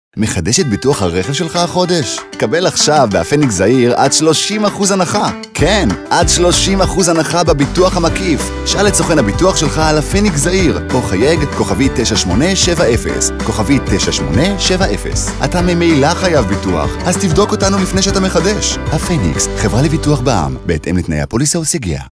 מחדש את ביטוח הרכב שלך החודש? קבל עכשיו בהפניקס זעיר עד 30% הנחה. כן, עד 30% הנחה בביטוח המקיף. שאל את סוכן הביטוח שלך על הפניקס זעיר, או חייג כוכבי 9870, כוכבי 9870. אתה ממילא חייב ביטוח, אז תבדוק אותנו לפני שאתה מחדש. הפניקס, חברה לביטוח בע"מ, בהתאם לתנאי הפוליסה וסייגיה.